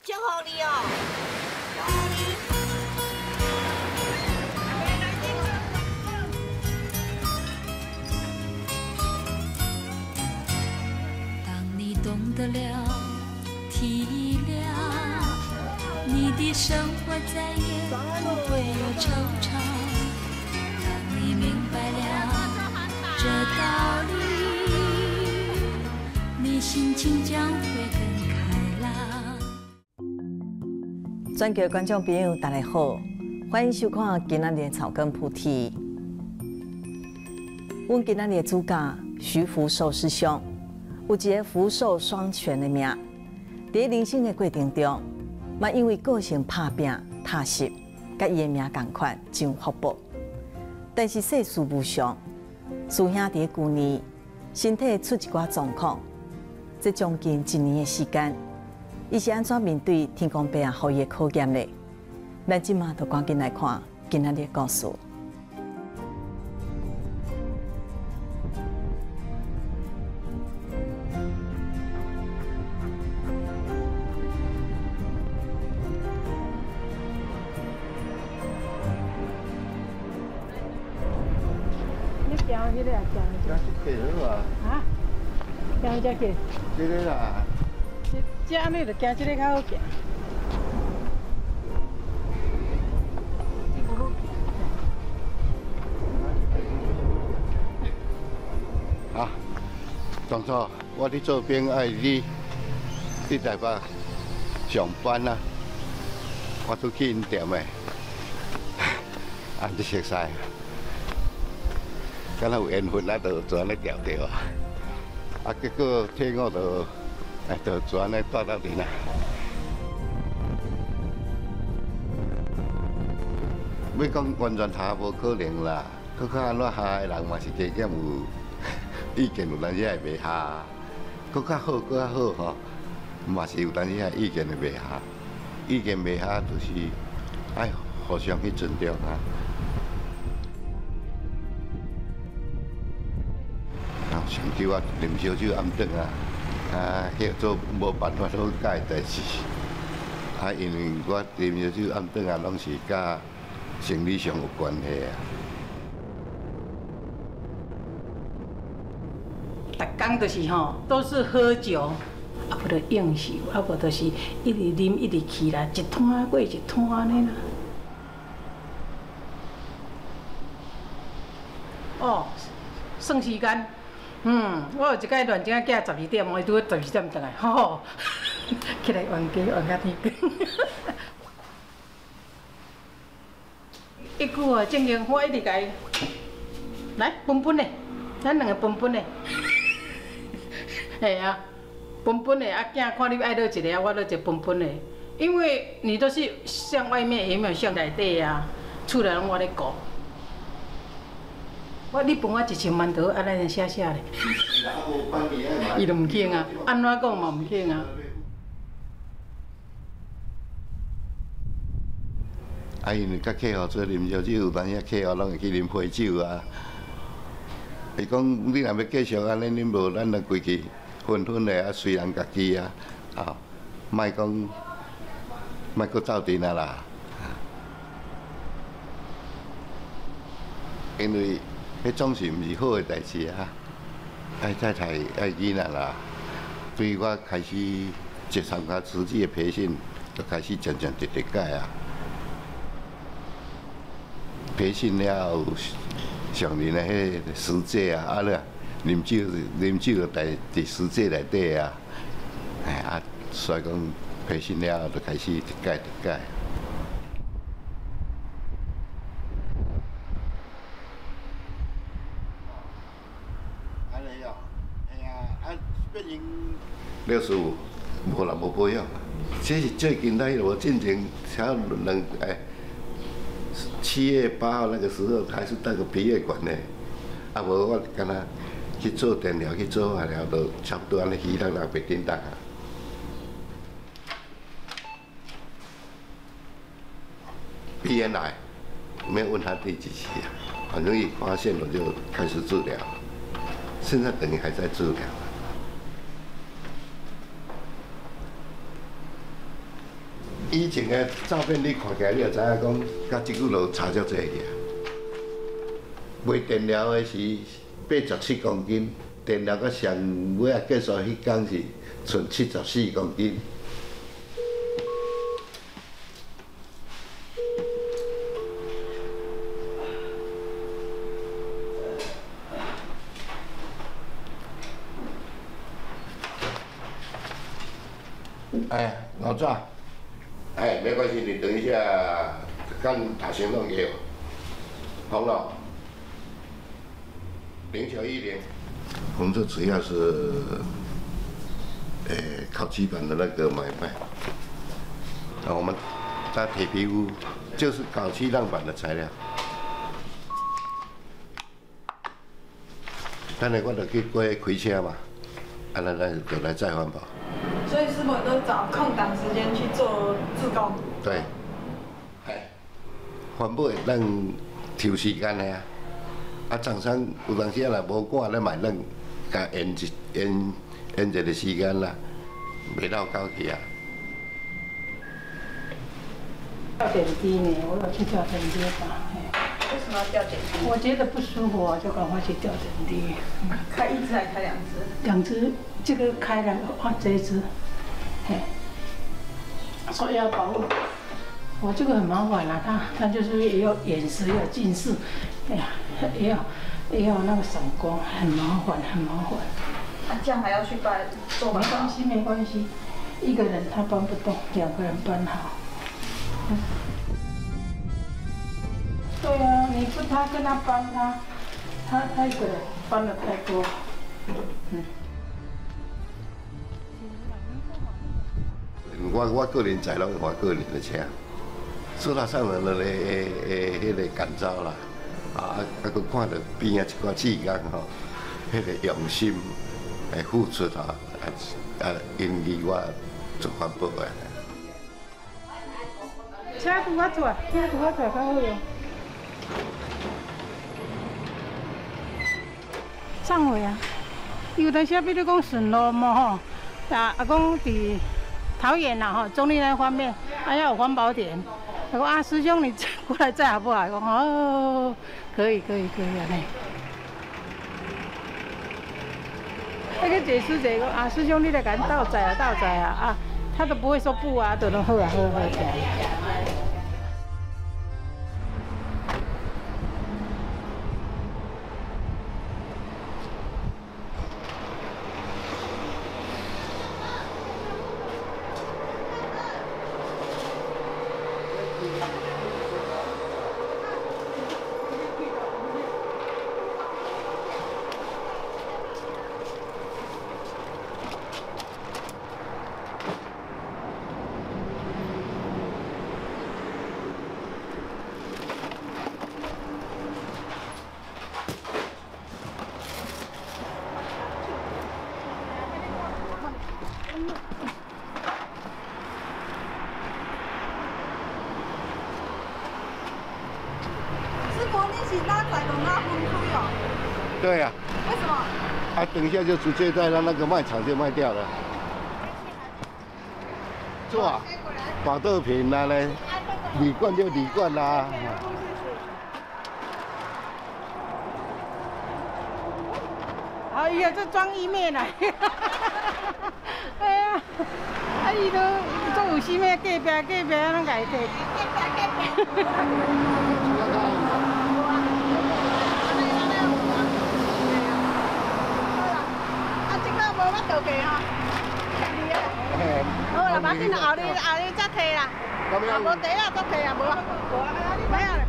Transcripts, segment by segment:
祝福你哦，祝福你。 当你懂得了体谅，你的生活再也不会有惆怅。当你明白了这道理，你心情将会更开朗。 全球观众朋友，大家好，欢迎收看今仔日的草根菩提。阮今仔日的主角徐福寿师兄，有一个福寿双全的命。在人生的过程中，嘛因为个性拍拼、踏实，甲伊的命同款，真福报。但是世事无常，师兄在去年身体出一寡状况，这将近1年的时间。伊是安怎面对天公伯啊，予伊的考验呢？咱即马就赶紧来看今仔日的故事。 你行迄个啊，行这是几好啊？ 啊？行这去， 这个啦， 这安尼就行这个较好行。 啊，当初我伫做兵爱你伫台北上班啊，我都去因店的，啊，你熟悉。敢若有缘分啊，就全咧调调啊！啊，结果天我就全咧带到你啦。要讲完全下无可能啦，搁较安怎下的人嘛是加减有意见，有当时会袂下，搁较好，搁较好吼，嘛是有当时啊意见会袂下，意见袂下就是爱互相去尊重啊。上酒啊，啉烧酒暗顿啊，迄做无办法好解代志。啊，因为我啉烧酒暗顿啊，拢是甲生理上有关系啊。 逐工就是吼，都是喝酒，啊无就应酬，啊无就是一直啉一直去啦，一摊过一摊安尼啦。哦，算时间。我有一摆乱情仔寄12点，伊拄12点转来，吼，起来冤家冤到天光。一句话正经，我一直甲伊来分分的，咱两个分分的，系啊，分分的啊，囝看你爱落一个，我落一个分分的，因为你都是向外面，也没有向内底啊，厝内拢我咧顾。你分我1000万多，啊，咱写写咧。伊就唔肯啊，安怎讲嘛唔肯啊。 啊，因为甲客户做啉烧酒，有当时客户拢会去啉啤酒啊。伊讲你若要继续安尼啉无，咱就规矩分分的啊，随人家己啊，啊，莫讲莫搁斗阵啊啦。因为迄总是毋是好诶代志啊！爱太太爱囡仔啦，对我开始接参加实际诶培训，就开始渐渐直改啊。培训了后，上年诶迄实际啊，啊咧啉酒就伫实际内底啊，啊，所以讲培训了后就开始直改。65，无人无保养，这是最近来我进前才7月8号那个时候还是那个鼻血管呢，啊无我敢若去做电疗去做化疗，就差不多安尼鱼肉白叮当啊。鼻炎来，没有问他第几期啊，很容易发现我就开始治疗，现在等于还在治疗。 以前的照片你看起来，你就知影讲，甲即久路差足济个。卖电疗的是87公斤，电疗到上尾啊结束迄天是剩74公斤。哎，老早，哎，没关系，你等一下，刚打行动给我。红了，0910。我们这主要是，烤鸡板的那个买卖。啊，我们在铁皮屋就是烤鸡浪板的材料。等下我就去过开车嘛，啊，咱就来再环保。 所以师傅都找空档时间去做志工。 对，哎，环保会咱抽时间的啊。啊，厂商有当时啊，若无赶咧卖，咱甲延一个时间啦，袂闹到去啊。 吊点滴呢，我有去吊点滴吧。 为什么要吊点滴？ 我觉得不舒服啊，就赶快去吊点滴。 开一支还开2支 ？2支，这个开了啊，这一支，嘿，说要保护。我这个很麻烦啊，他就是也要眼视，也要近视，哎呀，也要那个散光，很麻烦。 啊，这样还要去做吗？ 没关系，一个人他搬不动，2个人搬好。对啊，你不他跟他搬他一个人搬的太多， 我个人载拢我个人的车，说到上面了迄个感召啦，啊，佮看到边啊一寡志工吼，迄个用心来付出吼，因为我做环保的。 车拄我出，较好用。上回啊，有当时比如讲顺路嘛吼，讲伫桃园啦吼，中立那方面，要有环保点。我讲师兄你过来载好不好？讲哦，可以安尼。那个解释者讲师兄你来赶倒载啊，他都不会说不啊，都能好。 对呀。 为什么？ 啊，等一下就直接在那个卖场就卖掉了。做啊，保豆品啦嘞，铝罐就铝罐啦。 哎呀，这装意面来。哎呀，伊都做有啥物隔壁啊，咱家摕。 倒给哈，好啦，马上后日再摕啦，啊无茶啊，再摕啊，无啊，没啊。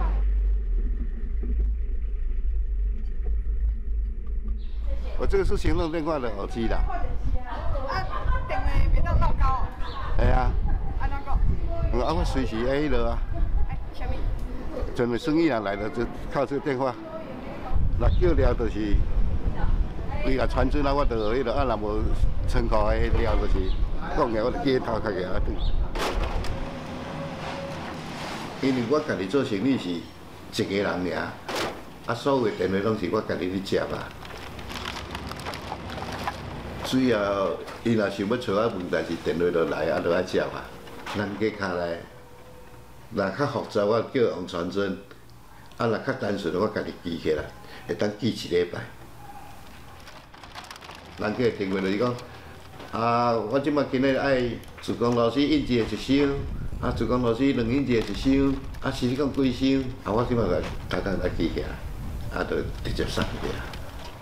我这个是行动电话的耳机啦。 啊，电话别当闹高。 系啊。 安怎讲？ 啊，我随时在迄落啊。 什么？ 真的生意人来了就靠这个电话，若叫了就是。伊若传出来，我就迄落啊，若无仓库的了，就是讲个，我就记头壳个啊转。因为我家己做生意是一个人尔，啊，所有的电话拢是我家己去接啊。最后，伊若想要找我问代志，电话就来啊，就爱接啊。 咱家下来，若较复杂，我叫王传真；啊，若较单纯，我家己记起来，会当记1礼拜。人家电话就是讲，啊，我即摆今日爱自贡老师印一个1箱，啊，自贡老师2印一个1箱，啊，是你讲几箱？啊，我即摆来逐工来记起来，啊，就直接送去啊。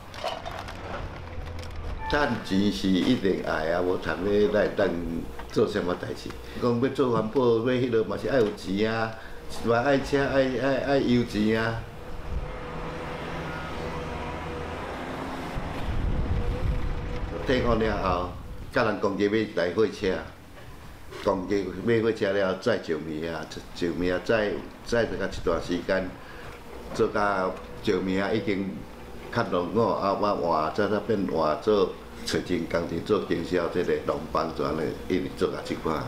赚钱是一定爱啊，无谈要来当做什么代志。讲要做环保，要迄落嘛是爱有钱啊，嘛爱车爱油钱啊。退伍了后，甲人公家买台货车，公家买货车了载石棉啊，石棉啊载一一段时间，做甲石棉啊已经较浓厚啊，我换再变换做找钱工程做经销，这个农帮全咧一直做到一半。啊，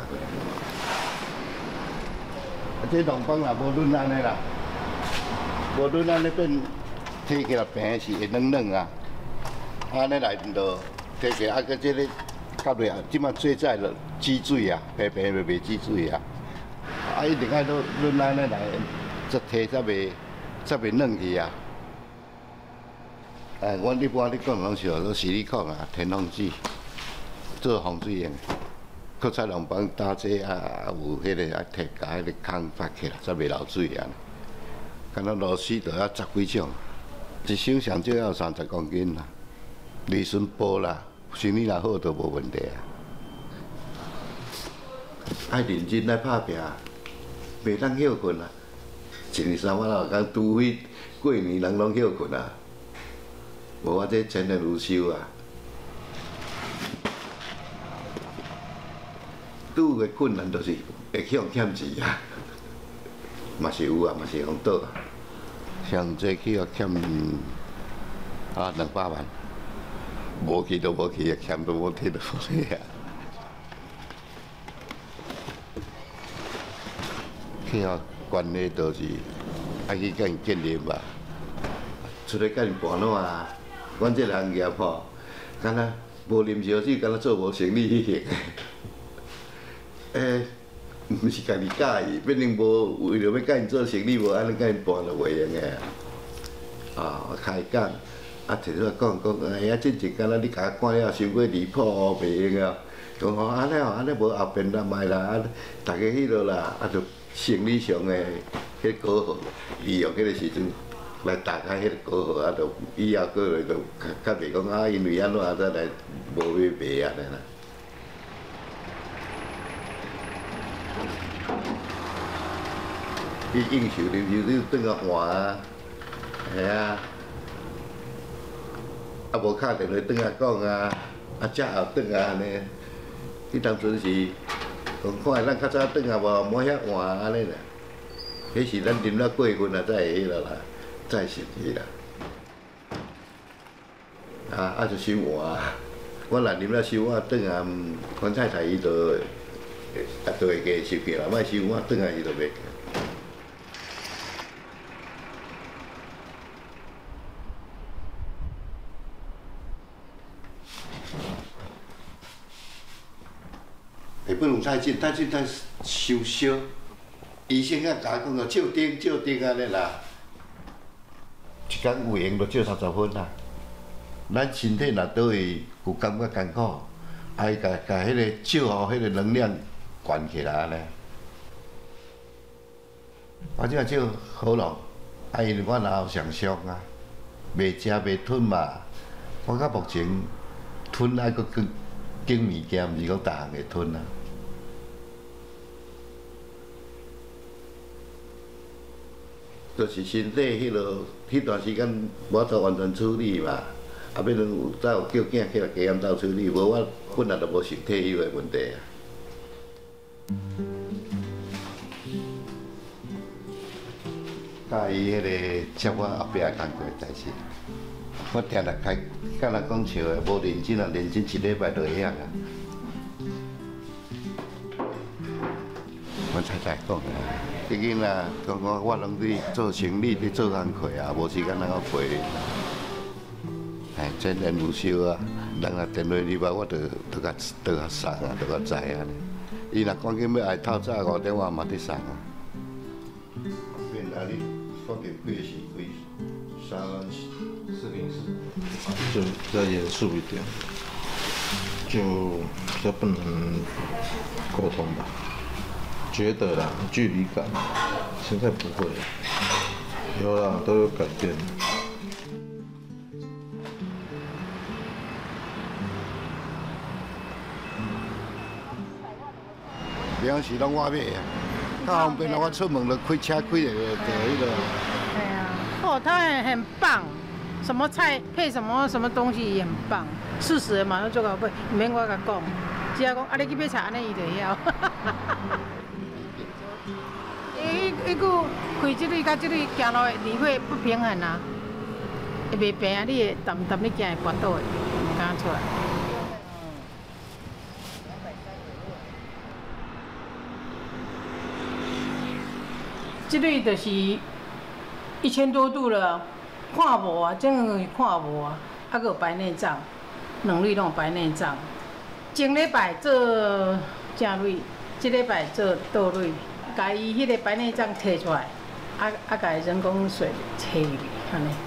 这农帮也无论安尼啦，无论安尼变摕起来平是会软软啊，安尼内面就。摕起啊，佮即个到尾啊，即马做在了止水啊，平平袂止水啊。啊，一定爱拢安尼来，则摕才袂软去啊。阮一般咧讲拢是说实力讲啊，天风水做风水用，搁再人帮打这啊，有迄个啊摕甲迄个空发起来，才袂漏水啊。敢若螺丝就要10几种，一箱上少要30公斤啦，利润薄啦。生意若好，就无问题啊！爱认真来打拼，袂当休困啊！一年300多工，除非过年人拢休困啊，无我这钱的如收啊。拄个困难就是会向欠钱啊，嘛是有啊，嘛是用倒啊。上最起要欠200万。无去都无去，欠都无摕到去啊！去啊，关的都是爱去甲因建立吧，出来甲因盘怎啊？阮这行业吼，敢若无啉烧酒，敢若做无生理迄型。毋是家己介意，变成无为着要甲因做生意，无安尼甲因盘就袂用个。啊，开讲。啊，摕出来讲，哎呀，进前敢若你甲我赶了伤过离谱哦，袂用啊。讲吼，安尼哦，安尼无后边咱卖啦，啊，大家迄落啦，啊，就生理上的迄个好，利用迄个时阵来打开迄个好，啊，就以后过来就较袂讲啊，因为安怎再来无要卖安尼啦。伊应酬啉酒，你转个换啊，系啊。啊，无敲电话转来讲啊，啊，才后转啊安尼。迄当阵是讲看咱较早转啊无冇遐换安尼啦。迄是咱啉了过分啊，才会迄落啦，才会生气啦。啊，就收换。我若啉了收换转啊，阮太太伊就就会加收起啦，莫收换转啊伊就袂。下本有太紧太收烧，医生啊甲我讲个照灯安尼啦，一工有闲就照30分啦。咱身体若倒去有感觉艰苦，爱甲迄个照互迄个能量悬起来安尼。我即个照好咯，啊因为我脑上伤啊，袂食袂吞嘛，我到目前吞爱搁拣物件，毋是讲逐项会吞啊。就是身体迄段时间无法完全处理嘛，啊，变成再有叫囝起来加盐斗处理，无我本来就无身体迄个问题啊。甲伊迄个接我后壁工作代志，我定定开甲人讲笑的，无认真啊，认真1礼拜就会晓啊。我太太讲啊。毕竟啦，讲我拢去做生意，去做工课啊，无时间通我陪。哎，真然无收啊，人若电话入来，我就甲送啊，就甲知安尼。 伊若赶紧要来透早5点，我嘛得送啊。变哪里？发给贵是贵3404， 就比较严肃一点，就比较不能沟通吧。觉得啦，距离感，现在不会，有啦，都有改变。 平时拢我买啊，较方便我出门就开车开就迄个。 对啊，哦，它很棒，什么菜配什么东西也很棒，适时的马上做到尾，唔免我甲讲，只要讲啊你去买菜安尼伊就晓。伊个开这里甲这里行路离会不平衡啊，会袂平啊，你会淡你行会跌倒的，唔敢出来。这里就是1000多度了，看无啊，整个看无啊，还佫有白内障，2类拢有白内障。前礼拜做正类，这礼拜做倒类，甲伊迄个白内障摕出来，甲伊人工水摕入去，安尼。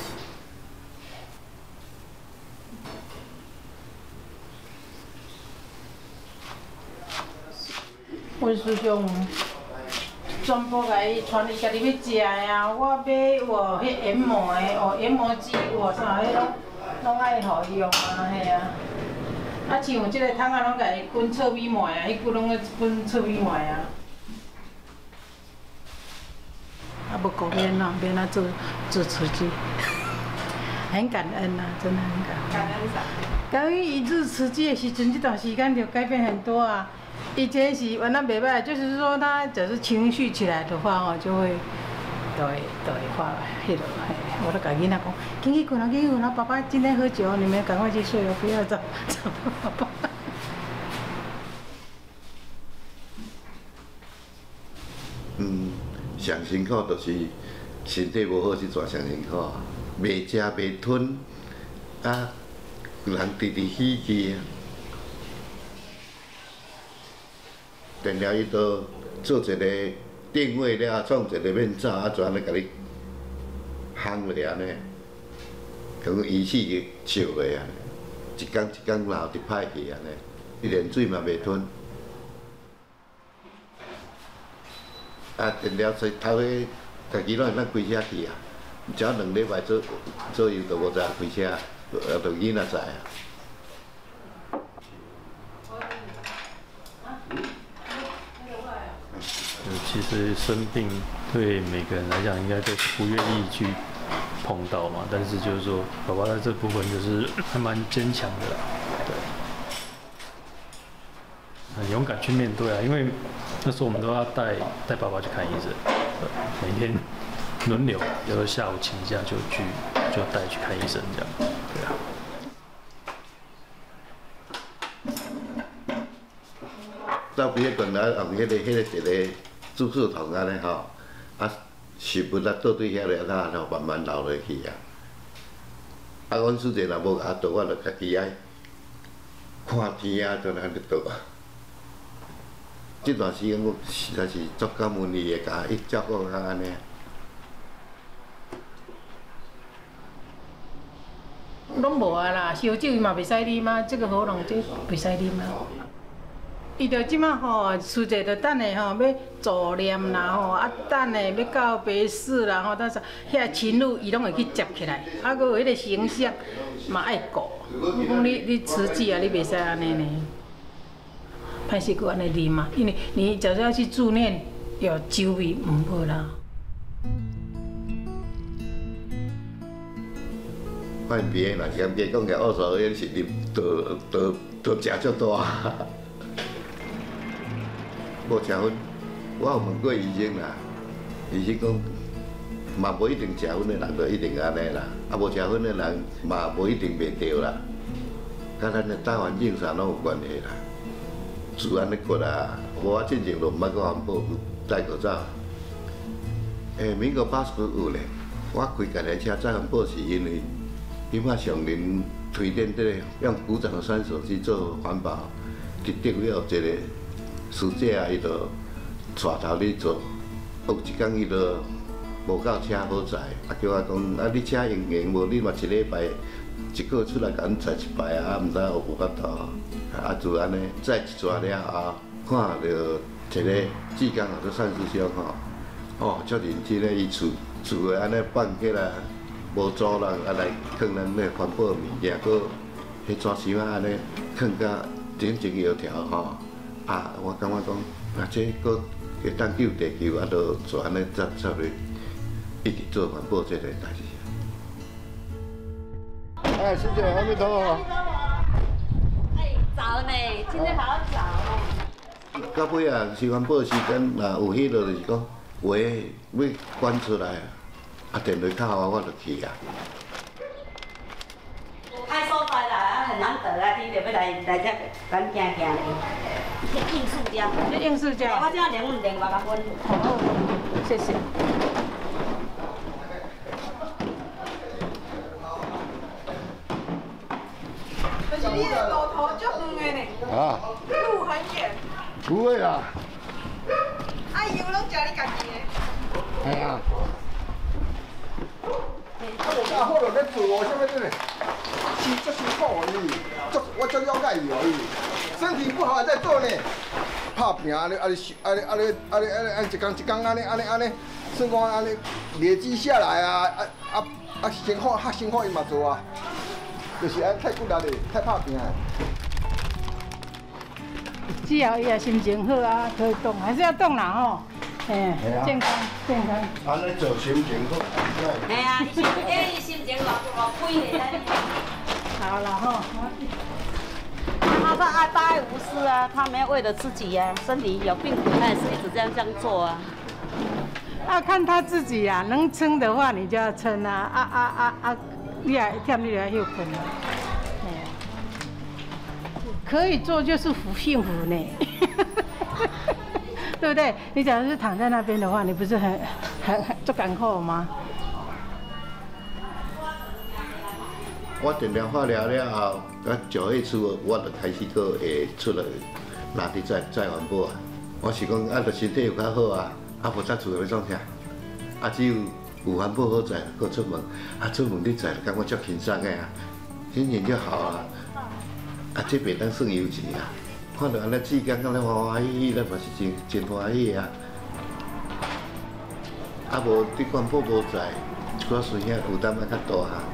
阮师兄。全部甲伊传伊家己要食的啊，我买有迄研磨的，研磨机有啥迄拢爱互伊用啊，嘿啊。啊，像即个桶啊，拢甲伊滚糙米糜啊，迄久拢咧滚糙米糜啊。啊，无顾免啦，免啊做厨师，很感恩呐，真的很感恩。感恩啥？感恩一日慈济的时阵，这段时间就改变很多啊。以前是玩得袂歹，就是说他只是情绪起来的话哦，就会发迄落。我都甲囡仔讲，紧去困啊，紧去困啊！爸爸今天喝酒，你们赶快去睡哦，不要找爸爸。 上辛苦就是身体无好时阵上辛苦，袂食袂吞，啊，人直直喜气啊。电了伊都做一个定位了，创一个面罩，啊，就安尼甲你烘落安尼，讲仪器笑落安尼，一天一天老直歹去安尼，一连水嘛袂吞。啊，电了头尾家己拢会当开车去啊，只要2礼拜左右就无知开车，就囡仔知啊。 其实生病对每个人来讲，应该都是不愿意去碰到嘛。但是就是说，爸爸在这部分就是还蛮坚强的啦，对，很勇敢去面对啊。因为那时候我们都要带爸爸去看医生，对，每天轮流，有时候下午请假就带去看医生这样，对啊。 到毕业馆来用迄个一个注射筒安尼吼，啊，食物啊倒对遐个啊，就慢慢流落去啊。啊，阮师姐若无甲倒，我就家己爱看天啊，就安尼倒啊。这段时间我实在是足感恩伊会甲伊照顾较安尼。 拢无啊啦，烧酒伊嘛袂使啉啊，这个喉咙这袂使啉啊。伊着即马吼，师姐着等下吼要助念啦吼，啊等下要到白事啦吼，但是遐亲友伊拢会去接起来，啊，佮有迄个形象嘛爱顾。我讲你慈济啊，你袂使安尼呢，歹势佮安尼啉嘛，因为你假如要去助念，有酒味唔好啦。 看病若是甘加讲起乌素烟是啉，都食足大。无食薰，我有问过医生啦，医生讲嘛无一定食薰的人就一定安尼啦，啊无食薰的人嘛无一定袂着啦，甲咱的大环境啥拢有关系啦。自然的过啦，无我进前就毋捌讲环保戴口罩。民国85年，我开家己车载环保是因为起码上人推荐这个用古早的酸手去做环保，去得了一个师姐啊，伊就带头咧做。有一天伊就无够车好载，叫我讲啊，你车用用无？你嘛一礼拜一个出来甲阮载一摆啊，毋知有无法度。啊，就安尼载一撮了后，看到一个志刚啊，做善师兄吼，哦，足认真咧，伊厝的安尼放起来，无阻人啊来放咱咧环保物件，搁迄纸箱啊安尼放甲整整油条吼。啊，我感觉讲，啊，这搁会当救地球，啊，就做安尼才会一直做环保这个代志。哎，师姐，阿弥陀佛。 哎，早呢，今天好早哦。 到尾啊，是环保时间，若有迄落就是讲，喂，要关出来啊，电话敲我，我就去啊。 有开所在啦，很难得啊，你着要来这咱行行嘞。应塑胶， 应塑胶。 我这样2分2百分。 好，谢谢。 可是你的路途足远的呢。 啊。 路很远。 不会啊。 啊，油拢食你家己的。 哎呀。 啊，好落咧做哦，啥物事呢？是足辛苦伊，我足了解伊哦伊。身体不好还在做呢，拍拼安尼一工安尼，算讲安尼累积下来辛苦较辛苦伊嘛做啊，就是安太骨力咧，太拍拼啊。 只要伊也心情好啊，可以动，还是要动啦吼。哎，健康。 安尼做心情好。 哎呀，伊心情偌开咧。 好了吼。 他爱无私啊，他没有为了自己呀，身体有病苦，他也是一直这样做啊。 看他自己呀，能撑的话你就要撑啊，你也忝你来休困啊。可以做就是幸福呢，对不对？你假如是躺在那边的话，你不是很做艰苦吗？ 我电疗化疗了后，到9月初，我就开始搁会出来拿伫再环保啊。我是讲，啊，着身体有较好啊，啊，无再厝要创啥？啊，只有环保好载，搁出门，啊，出门你载，感觉足轻松的啊，心情就好啊。啊，这袂当算油钱啊，看到安尼志刚安尼欢喜，咱嘛是真欢喜啊。啊，无伫环保无载，一寡孙仔负担较大啊。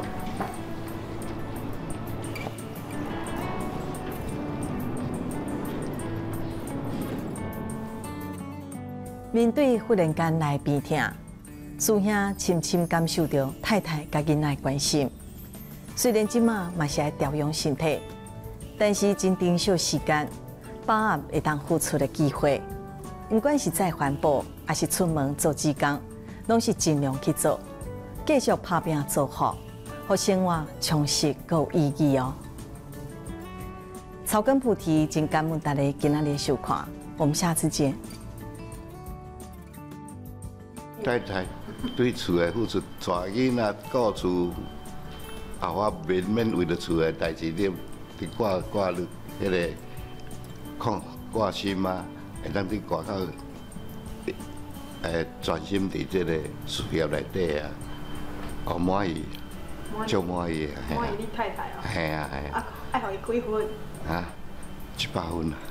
面对忽然间来病痛，师兄深深感受到太太甲囡仔关心。虽然即马嘛是爱调养身体，但是真珍惜时间，把握会当付出的机会。不管是在环保，还是出门做志工，拢是尽量去做，继续打拼做好，互生活充实有意义哦。草根菩提真感恩大家今仔日收看，我们下次见。 太太对厝的付出，带囡仔顾厝，啊，我免为了厝的代志，你挂迄个挂心啊，会当你挂到专心伫这个事业内底啊，哦满意，足满意啊！ 满意你太太啊？ 系啊系啊。 爱互伊几分？ 啊，100分啊。